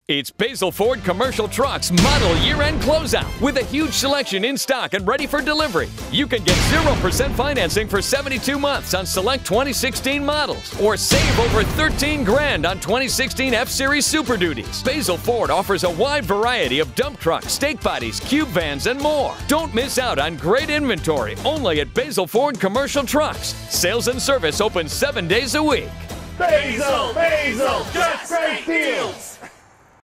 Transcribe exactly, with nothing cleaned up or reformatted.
It's Basil Ford Commercial Trucks Model Year-End Closeout with a huge selection in stock and ready for delivery. You can get zero percent financing for seventy-two months on select twenty sixteen models or save over thirteen grand on twenty sixteen F-Series Super Duties. Basil Ford offers a wide variety of dump trucks, stake bodies, cube vans, and more. Don't miss out on great inventory only at Basil Ford Commercial Trucks. Sales and service open seven days a week. Basil, Basil, just great deals!